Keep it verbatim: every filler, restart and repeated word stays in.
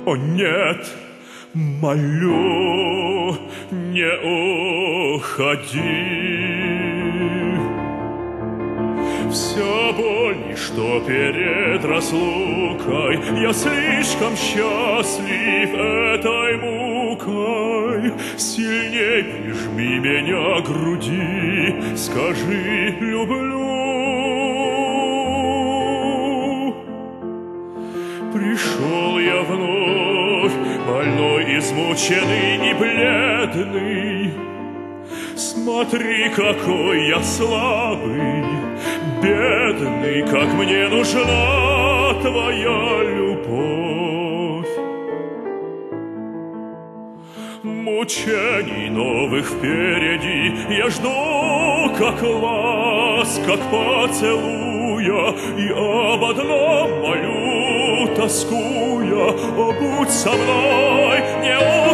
О нет, молю, не уходи. Вся боль, что перед разлукой, я слишком счастлив этой мукой. Сильней прижми меня к груди, скажи «люблю». Пришел я вновь, больной, измученный и бледный. Смотри, какой я слабый, бедный, как мне нужна твоя любовь. Мучений новых впереди я жду, как ласк, как поцелуя, и об одном молю, тоскуя: о, будь со мной, не